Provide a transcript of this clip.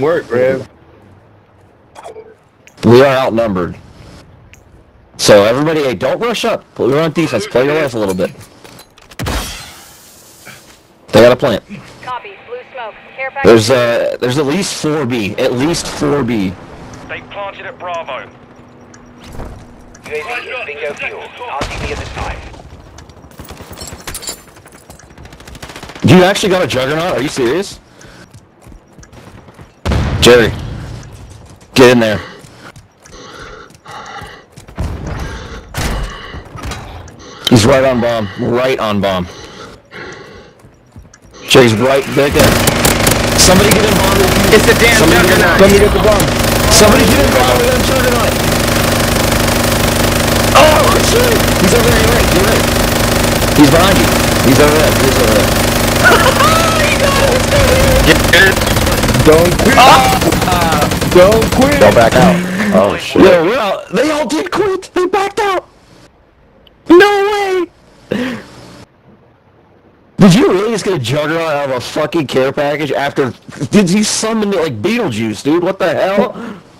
Work, Rev. We are outnumbered. So everybody, hey, don't rush up. We're on defense. Play your life a little bit. They got a plant. Copy. Blue smoke. Care package. There's at least 4B. At least 4B. They planted at Bravo. UAV is bingo fuel. RTV at this time. You actually got a juggernaut? Are you serious? Jerry, get in there. He's right on bomb. Right on bomb. Jerry's right back there. Somebody get in bomb. It's a damn juggernaut. Let me get the bomb. Somebody get in bomb with that juggernaut. Oh shit! He's over there. You're right. You're right. He's behind you. He's over there. He's over there. Don't quit. Don't quit. They'll back out. Oh shit. Yo, we're out. They all did quit. They backed out. No way. Did you really just get a juggernaut out of a fucking care package after? Did you summon it like Beetlejuice, dude? What the hell?